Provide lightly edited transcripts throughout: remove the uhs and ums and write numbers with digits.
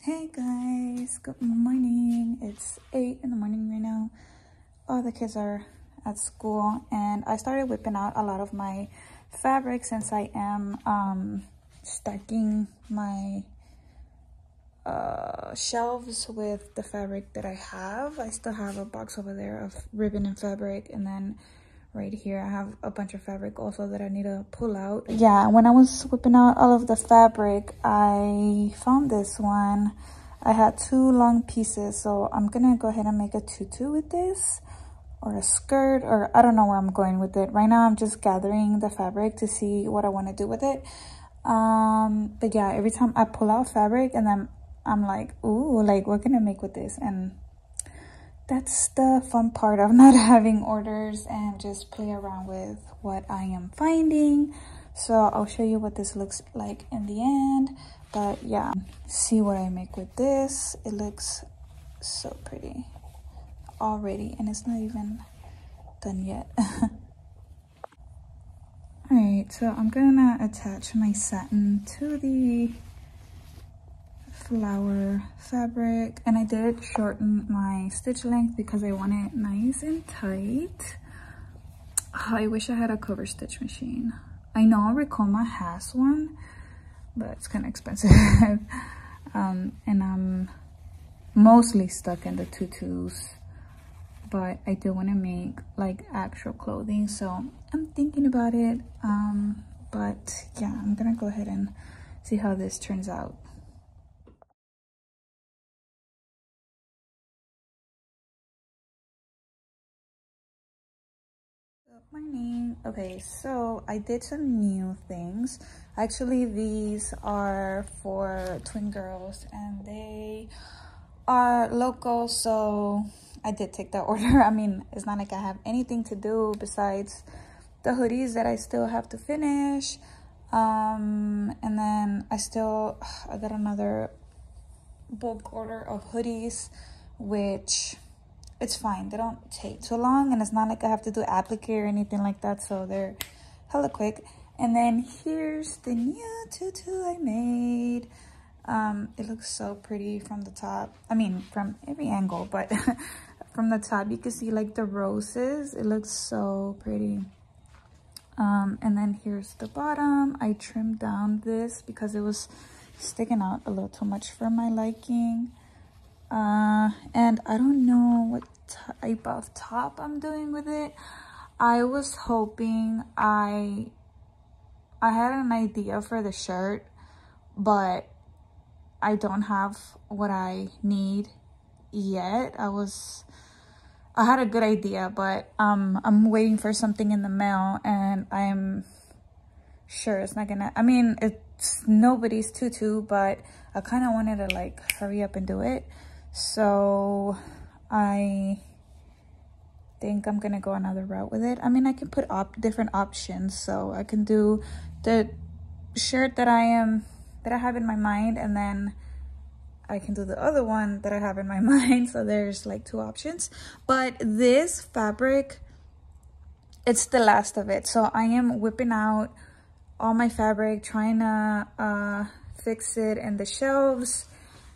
Hey guys, good morning. It's 8 in the morning right now. All the kids are at school and I started whipping out a lot of my fabric since I am stacking my shelves with the fabric that I have. I still have a box over there of ribbon and fabric, and then right here I have a bunch of fabric also that I need to pull out. Yeah, when I was whipping out all of the fabric, I found this one. I had two long pieces, so I'm gonna go ahead and make a tutu with this, or a skirt, or I don't know where I'm going with it. Right now I'm just gathering the fabric to see what I want to do with it. But yeah, every time I pull out fabric and then I'm like, ooh, like what can I make with this? And that's the fun part of not having orders and just play around with what I am finding. So I'll show you what this looks like in the end. But yeah, see what I make with this. It looks so pretty already, and it's not even done yet. Alright, so I'm gonna attach my satin to the flower fabric, and I did shorten my stitch length because I want it nice and tight. I wish I had a cover stitch machine. I know Ricoma has one, but it's kind of expensive. And I'm mostly stuck in the tutus, but I do want to make like actual clothing, so I'm thinking about it. But yeah, I'm gonna go ahead and see how this turns out. Good morning. Okay, so I did some new things. Actually, these are for twin girls and they are local, so I did take that order. I mean, it's not like I have anything to do besides the hoodies that I still have to finish. And then I got another bulk order of hoodies, which it's fine, they don't take too long, and it's not like I have to do applique or anything like that, so they're hella quick. And then here's the new tutu I made. It looks so pretty from the top, I mean from every angle, but from the top you can see like the roses. It looks so pretty. And then here's the bottom. I trimmed down this because it was sticking out a little too much for my liking. And I don't know what type of top I'm doing with it. I was hoping I had an idea for the shirt, but I don't have what I need yet. I had a good idea, but I'm waiting for something in the mail, and I'm sure it's not gonna, I mean, it's nobody's tutu, but I kind of wanted to like hurry up and do it. So I think I'm gonna go another route with it. I mean, I can put different options, so I can do the shirt that I have in my mind, and then I can do the other one that I have in my mind. So there's like two options, but this fabric, it's the last of it. So I am whipping out all my fabric, trying to fix it in the shelves.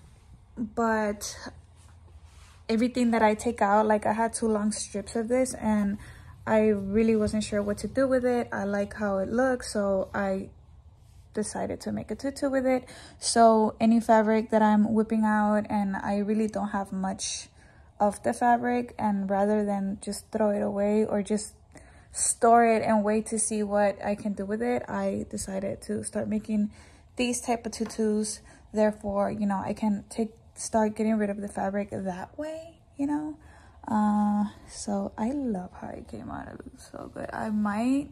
But everything that I take out, like I had two long strips of this and I really wasn't sure what to do with it. I like how it looks, so I decided to make a tutu with it. So any fabric that I'm whipping out, and I really don't have much of the fabric, and rather than just throw it away or just store it and wait to see what I can do with it, I decided to start making these type of tutus. Therefore, you know, I can start getting rid of the fabric that way, you know. So I love how it came out. It looks so good. I might,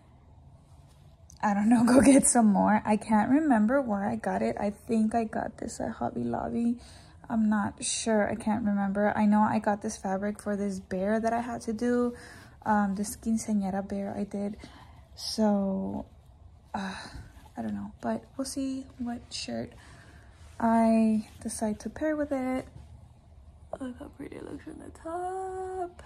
I don't know, go get some more. I can't remember where I got it. I think I got this at Hobby Lobby. I'm not sure. I can't remember. I know I got this fabric for this bear that I had to do. This quinceañera bear I did. So I don't know, but we'll see what shirt I decide to pair with it. Look how pretty it looks from the top.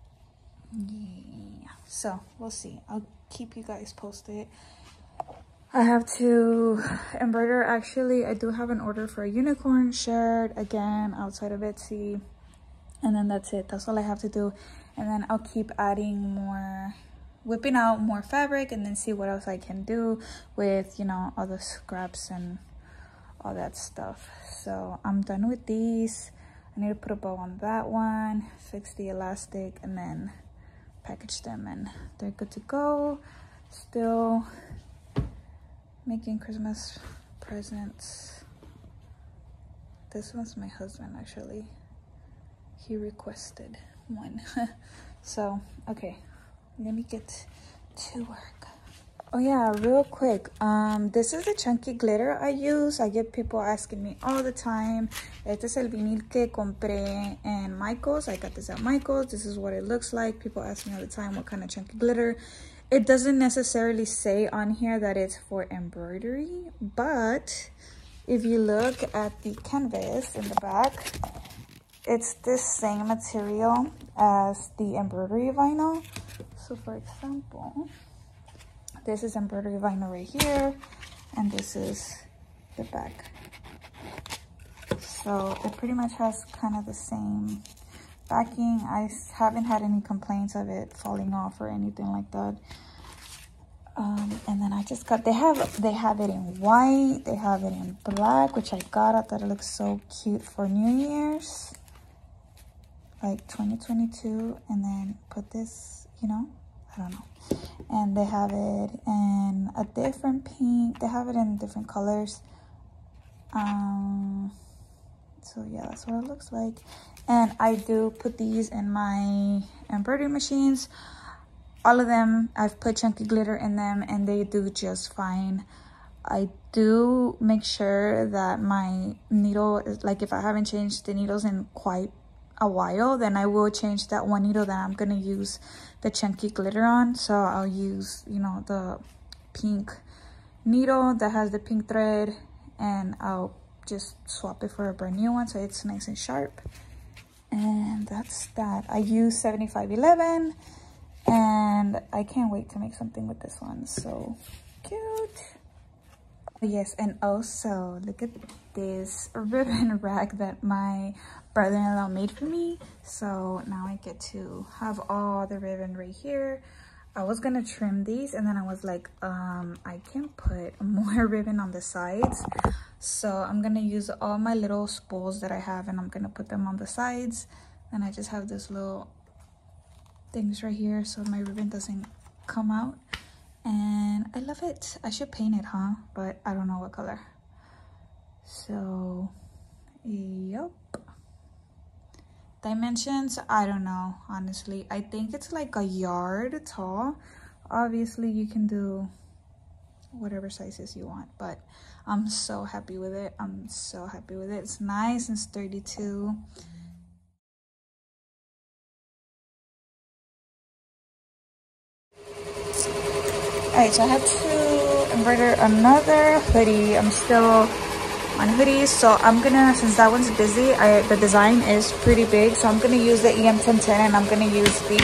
Yeah, so we'll see. I'll keep you guys posted I have to embroider. Actually, I do have an order for a unicorn shirt again outside of Etsy, and then that's it. That's all I have to do, and then I'll keep adding more, whipping out more fabric, and then see what else I can do with, you know, all the scraps and all that stuff. So I'm done with these. I need to put a bow on that one, fix the elastic, and then package them, and they're good to go. Still making Christmas presents. This one's my husband, actually. He requested one. So, okay, let me get to work. Oh yeah, real quick, this is the chunky glitter I use. I get people asking me all the time. Este es el vinil que compré en Michaels. I got this at Michaels. This is what it looks like. People ask me all the time what kind of chunky glitter. It doesn't necessarily say on here that it's for embroidery, but if you look at the canvas in the back, it's the same material as the embroidery vinyl. So for example, this is embroidery vinyl right here, and this is the back. So it pretty much has kind of the same backing. I haven't had any complaints of it falling off or anything like that. And then I just got, they have it in white, they have it in black, which I got. I thought it looks so cute for New Year's, like 2022. And then put this, you know, I don't know. And they have it in a different pink. They have it in different colors. So yeah, that's what it looks like. And I do put these in my embroidery machines. All of them, I've put chunky glitter in them, and they do just fine. I do make sure that my needle is, like, if I haven't changed the needles in quite a while, then I will change that one needle that I'm gonna use the chunky glitter on. So I'll use, you know, the pink needle that has the pink thread, and I'll just swap it for a brand new one so it's nice and sharp. And that's that. I use 7511, and I can't wait to make something with this one. So cute. Yes, and also look at this ribbon rack that my brother-in-law made for me. So now I get to have all the ribbon right here. I was gonna trim these, and then I was like, I can put more ribbon on the sides. So I'm gonna use all my little spools that I have, and I'm gonna put them on the sides. And I just have this little things right here so my ribbon doesn't come out. And I love it. I should paint it, huh? But I don't know what color. So, yep. Dimensions, I don't know, honestly. I think it's like a yard tall. Obviously, you can do whatever sizes you want, but I'm so happy with it. I'm so happy with it. It's nice and sturdy too. Alright, so I have to embroider another hoodie. I'm still on hoodies, so I'm gonna, since that one's busy, the design is pretty big, so I'm gonna use the EM1010, and I'm gonna use the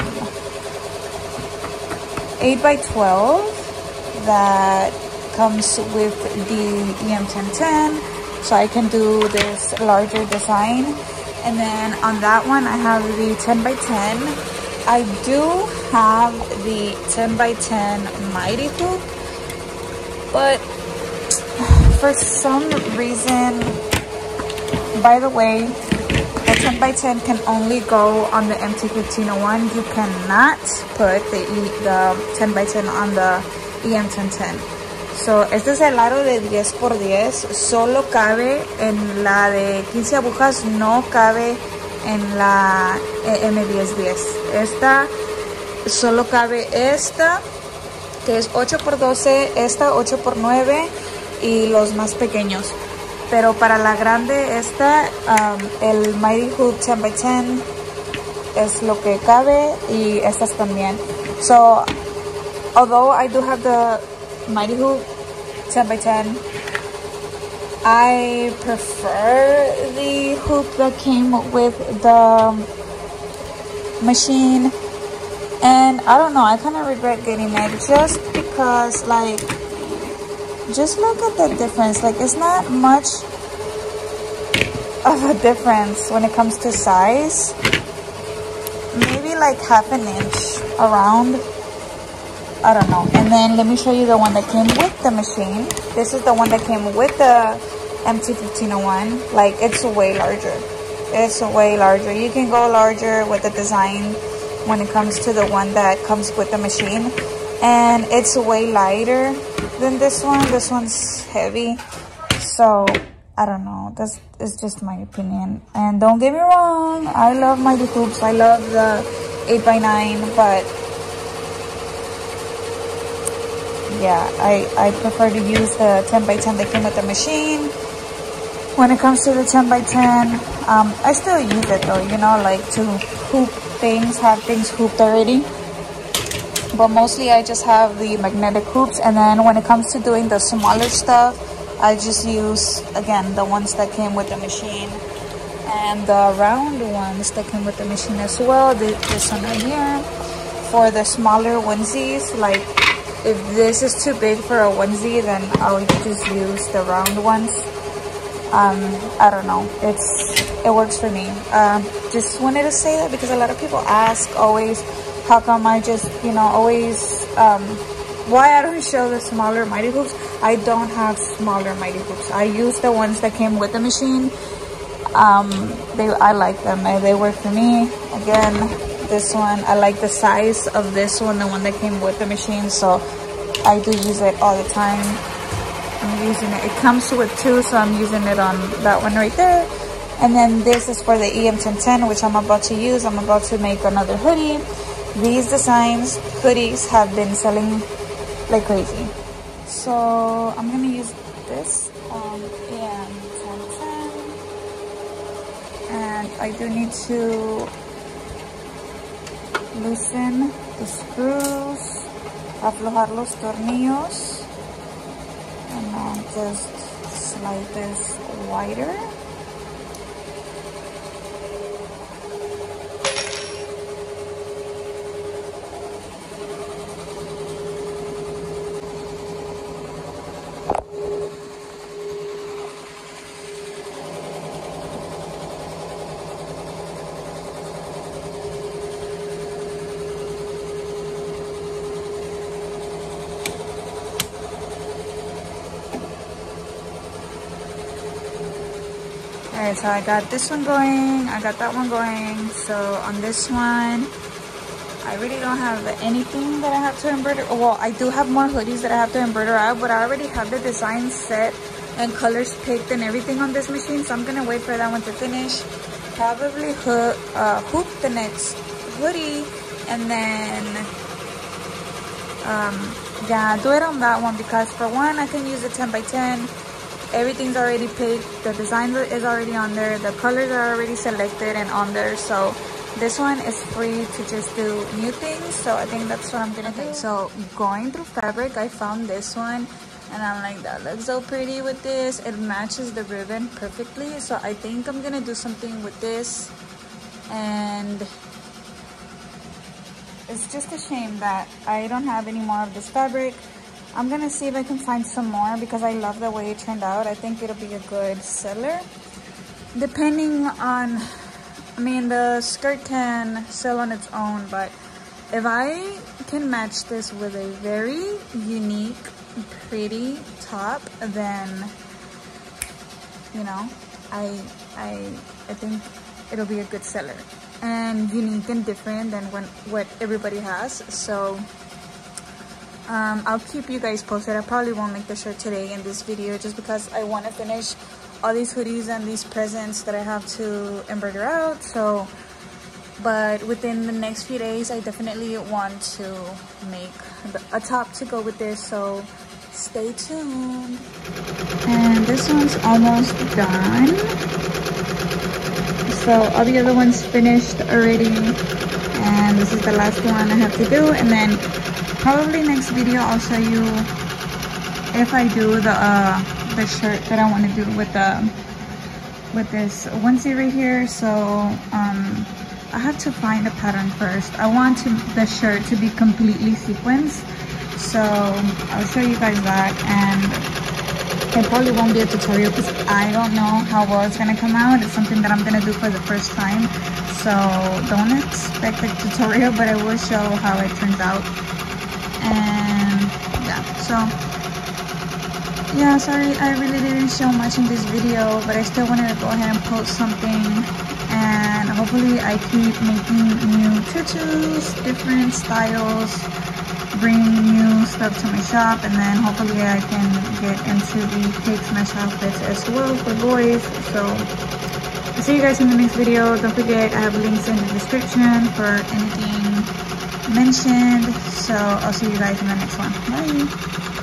8x12 that comes with the EM1010, so I can do this larger design. And then on that one, I have the 10x10. I do have the 10x10 Mighty Hoop, but for some reason, by the way, the 10x10 can only go on the MT1501. You cannot put the 10x10 on the EM1010. So, este es el aro de 10x10. Solo cabe en la de 15 agujas, no cabe en la M1010. Esta solo cabe esta, que es 8x12, esta 8x9 y los más pequeños. Pero para la grande, esta, el Mighty Hoop 10x10 es lo que cabe, y estas también. So, although I do have the Mighty Hoop 10x10, I prefer the hoop that came with the machine. And I don't know, I kind of regret getting it just because, like, just look at the difference. Like, it's not much of a difference when it comes to size. Maybe like half an inch around, I don't know. And then let me show you the one that came with the machine. This is the one that came with the MT-1501. Like, it's way larger. It's way larger. You can go larger with the design when it comes to the one that comes with the machine. And it's way lighter than this one. This one's heavy. So, I don't know. That's is just my opinion. And don't get me wrong, I love Mighty Hoops. I love the 8x9, but yeah, I prefer to use the 10x10 that came with the machine. When it comes to the 10x10, I still use it though, you know, like to hoop things, have things hooped already. But mostly I just have the magnetic hoops. And then when it comes to doing the smaller stuff, I just use, again, the ones that came with the machine. And the round ones that came with the machine as well. This one right here. For the smaller onesies, like if this is too big for a onesie, then I'll just use the round ones. I don't know. It works for me. Just wanted to say that because a lot of people ask always, how come I just, you know, always, why I don't show the smaller Mighty Hoops. I don't have smaller Mighty Hoops. I use the ones that came with the machine. I like them. They work for me. Again, this one, I like the size of this one, the one that came with the machine. So I do use it all the time. I'm using it. It comes with two, so I'm using it on that one right there. And then this is for the EM1010, which I'm about to use. I'm about to make another hoodie. These designs, hoodies, have been selling like crazy. So I'm gonna use this EM1010, and I do need to loosen the screws, aflojar los tornillos, and now just slide this wider. Alright, so I got this one going, I got that one going. So on this one, I really don't have anything that I have to embroider. Well, I do have more hoodies that I have to embroider out, but I already have the design set and colors picked and everything on this machine. So I'm gonna wait for that one to finish. Probably hoop the next hoodie, and then yeah, do it on that one, because for one, I can use a 10x10. Everything's already picked, the design is already on there, the colors are already selected and on there. So this one is free to just do new things. So I think that's what I'm gonna do. So going through fabric, I found this one, and I'm like, that looks so pretty with this. It matches the ribbon perfectly. So I think I'm gonna do something with this. And it's just a shame that I don't have any more of this fabric. I'm gonna see if I can find some more, because I love the way it turned out. I think it'll be a good seller. Depending on, I mean, the skirt can sell on its own, but if I can match this with a very unique, pretty top, then, you know, I think it'll be a good seller. And unique and different than what everybody has. So I'll keep you guys posted. I probably won't make the shirt today in this video, just because I want to finish all these hoodies and these presents that I have to embroider out. So, but within the next few days, I definitely want to make a top to go with this. So stay tuned. And this one's almost done. So all the other ones finished already, and this is the last one I have to do. And then probably next video I'll show you if I do the shirt that I want to do with this onesie right here. So I have to find a pattern first. I want the shirt to be completely sequenced, So I'll show you guys that, and it probably won't be a tutorial because I don't know how well it's gonna come out. It's something that I'm gonna do for the first time, so don't expect a tutorial, but I will show how it turns out. And yeah, so yeah, sorry I really didn't show much in this video, but I still wanted to go ahead and post something, and hopefully I keep making new tutus, different styles, bringing new stuff to my shop, and then hopefully I can get into the Cake Smash outfits as well for boys. So I'll see you guys in the next video. Don't forget, I have links in the description for anything mentioned. So I'll see you guys in the next one. Bye.